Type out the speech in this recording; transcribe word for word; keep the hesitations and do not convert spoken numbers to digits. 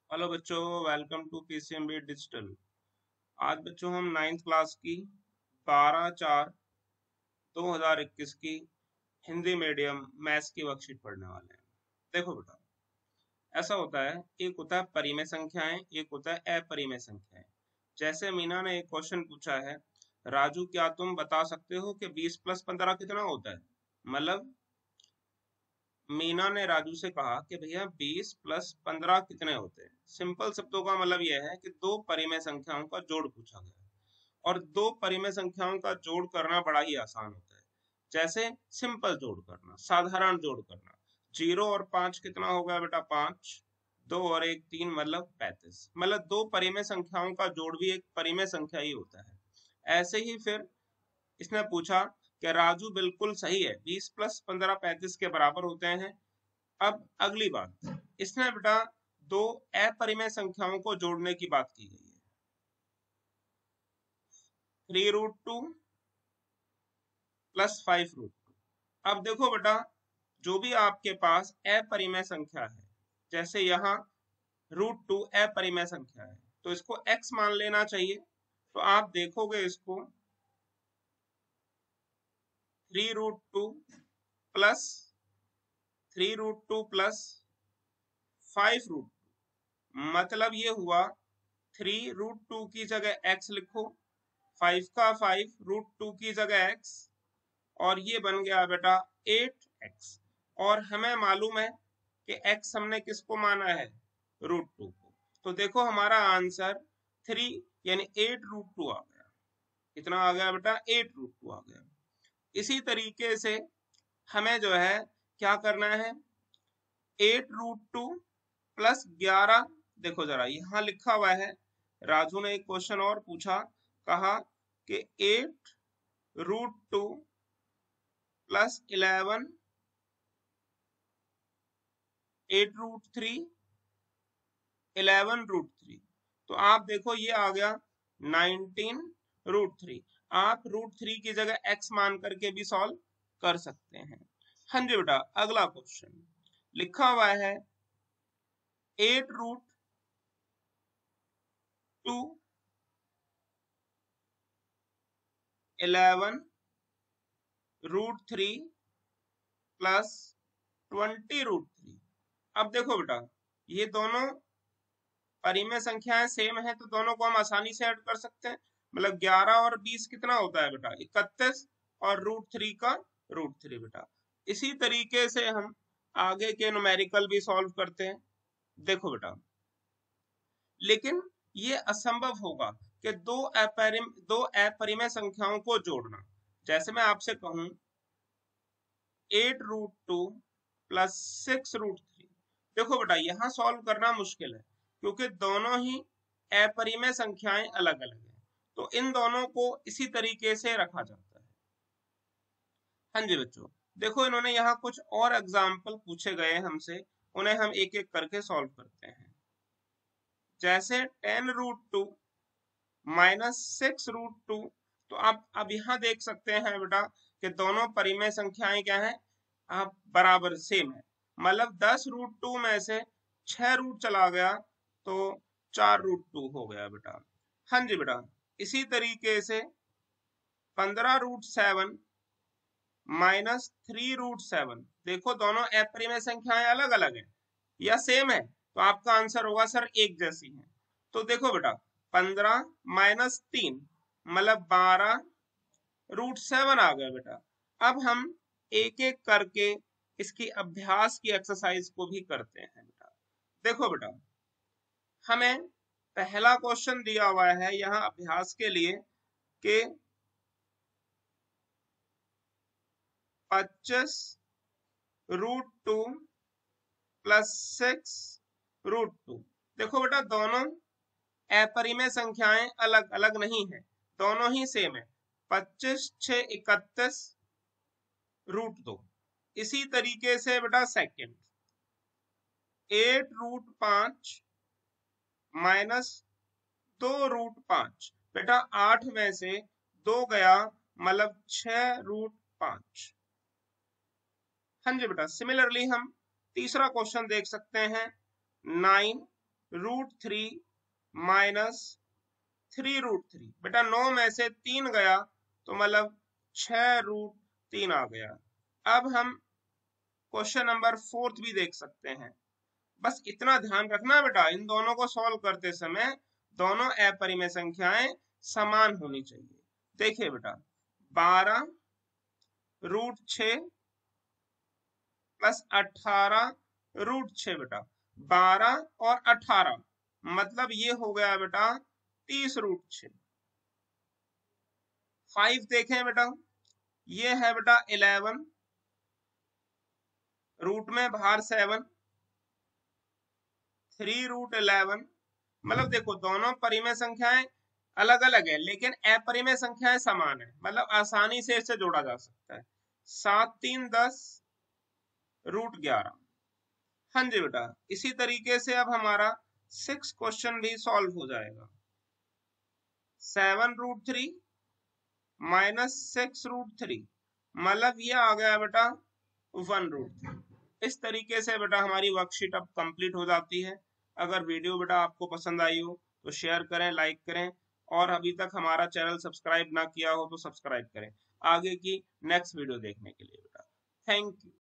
Hello बच्चों, welcome to PCMB digital. आज बच्चों हम नाइन्थ क्लास की बारह चार दो हज़ार इक्कीस की हिंदी मीडियम मैथ्स की वर्कशीट पढ़ने वाले हैं। देखो बेटा, ऐसा होता है, एक होता है परिमेय संख्याएं, एक होता है अपरिमेय संख्याएं। जैसे मीना ने एक क्वेश्चन पूछा है, राजू क्या तुम बता सकते हो कि बीस प्लस पंद्रह कितना होता है। मतलब मीना ने राजू से कहा कि भैया बीस प्लस पंद्रह कितने होते हैं। सिंपल शब्दों का मतलब यह है कि दो परिमेय संख्याओं का जोड़ पूछा गया है और दो परिमेय संख्याओं का जोड़ करना बड़ा ही आसान होता है। जैसे सिंपल जोड़ करना, साधारण जोड़ करना। जीरो और पांच कितना हो गया बेटा, पांच। दो और एक तीन, मतलब पैंतीस। मतलब दो परिमेय संख्याओं का जोड़ भी एक परिमेय संख्या ही होता है। ऐसे ही फिर इसने पूछा कि राजू बिल्कुल सही है, बीस प्लस पंद्रह पैंतीस के बराबर होते हैं। अब अगली बात, इसने बेटा दो अपरिमेय संख्याओं को जोड़ने की बात की गई है। Three root two plus five root two. अब देखो बेटा, जो भी आपके पास अपरिमेय संख्या है, जैसे यहाँ रूट टू अपरिमेय संख्या है तो इसको x मान लेना चाहिए। तो आप देखोगे इसको three root two plus three root two plus five root two, मतलब ये हुआ थ्री रूट टू की जगह x लिखो, फाइव का फाइव, रूट टू की जगह x, और ये बन गया बेटा एट एक्स। और हमें मालूम है कि x हमने किसको माना है, रूट टू को। तो देखो हमारा आंसर थ्री यानी एट रूट टू आ गया। कितना आ गया बेटा, एट रूट टू आ गया। इसी तरीके से हमें जो है क्या करना है, एट रूट टू प्लस ग्यारह। देखो जरा यहाँ लिखा हुआ है, राजू ने एक क्वेश्चन और पूछा, कहा कि eight root two plus eleven, eight root three, eleven root three. तो आप देखो ये आ गया नाइनटीन रूट थ्री। आप रूट थ्री की जगह x मान करके भी सॉल्व कर सकते हैं। हाँ जी बेटा, अगला क्वेश्चन लिखा हुआ है, eight root two eleven root three plus twenty root three. अब देखो बेटा, ये दोनों परिमेय संख्याएं सेम है तो दोनों को हम आसानी से ऐड कर सकते हैं। मतलब ग्यारह और बीस कितना होता है बेटा, इकतीस, और रूट थ्री का रूट थ्री बेटा। इसी तरीके से हम आगे के न्यूमेरिकल भी सॉल्व करते हैं। देखो बेटा, लेकिन ये असंभव होगा कि दो अपरिम दो अपरिमेय संख्याओं को जोड़ना। जैसे मैं आपसे कहूं eight root two plus six root three, देखो बेटा यहाँ सॉल्व करना मुश्किल है क्योंकि दोनों ही अपरिमेय संख्याएं अलग अलग हैं। तो इन दोनों को इसी तरीके से रखा जाता है। हाँ जी बच्चों, देखो इन्होंने यहाँ कुछ और एग्जाम्पल पूछे गए हमसे, उन्हें हम एक एक करके सॉल्व करते हैं। जैसे ten root two minus six root two. तो आप अब यहाँ देख सकते हैं बेटा कि दोनों परिमेय संख्याएं क्या है, आप बराबर सेम है। मतलब दस रूट टू में से छह रूट चला गया तो चार रूट टू हो गया बेटा। हाँ जी बेटा, इसी तरीके से पंद्रह root seven minus three root seven, देखो दोनों अपरिमेय संख्याएं अलग अलग है या सेम है, तो आपका आंसर होगा सर एक जैसी है। तो देखो बेटा, पंद्रह माइनस तीन मतलब बारह रूट सेवन आ गया बेटा। अब हम एक एक करके इसकी अभ्यास की एक्सरसाइज को भी करते हैं बेटा। देखो बेटा, हमें पहला क्वेश्चन दिया हुआ है यहाँ अभ्यास के लिए कि पच्चीस root two plus six root two. देखो बेटा, दोनों अपरिमेय संख्याएं अलग अलग नहीं है, दोनों ही सेम है। पच्चीस छः इकतीस रूट दो। इसी तरीके से बेटा सेकंड, एट रूट पांच माइनस दो रूट पांच। बेटा आठ में से दो गया मतलब छह रूट पांच। हाँ जी बेटा, सिमिलरली हम तीसरा क्वेश्चन देख सकते हैं, nine root three minus three root three. बेटा नौ में से तीन गया तो मतलब छह रूट तीन आ गया। अब हम क्वेश्चन नंबर फोर्थ भी देख सकते हैं। बस इतना ध्यान रखना बेटा, इन दोनों को सॉल्व करते समय दोनों अपरिमेय संख्याएं समान होनी चाहिए। देखिए बेटा, बारह रूट छ प्लस अठारह रूट छ। बेटा बारह और अठारह मतलब ये हो गया बेटा तीस रूट छ। फाइव देखें बेटा, ये है बेटा इलेवन, रूट में बाहर सेवन, थ्री रूट इलेवन। मतलब देखो दोनों परिमेय संख्याएं अलग अलग है लेकिन अपरिमेय संख्याएं समान है, मतलब आसानी से इसे जोड़ा जा सकता है। सात तीन दस रूट ग्यारह। हाँ जी बेटा, इसी तरीके से अब हमारा सिक्स क्वेश्चन भी सॉल्व हो जाएगा। Seven root three minus six root three मतलब ये आ गया बेटा वन रूट थ्री। इस तरीके से बेटा हमारी वर्कशीट अब कंप्लीट हो जाती है। अगर वीडियो बेटा आपको पसंद आई हो तो शेयर करें, लाइक करें, और अभी तक हमारा चैनल सब्सक्राइब ना किया हो तो सब्सक्राइब करें आगे की नेक्स्ट वीडियो देखने के लिए बेटा। Thank you.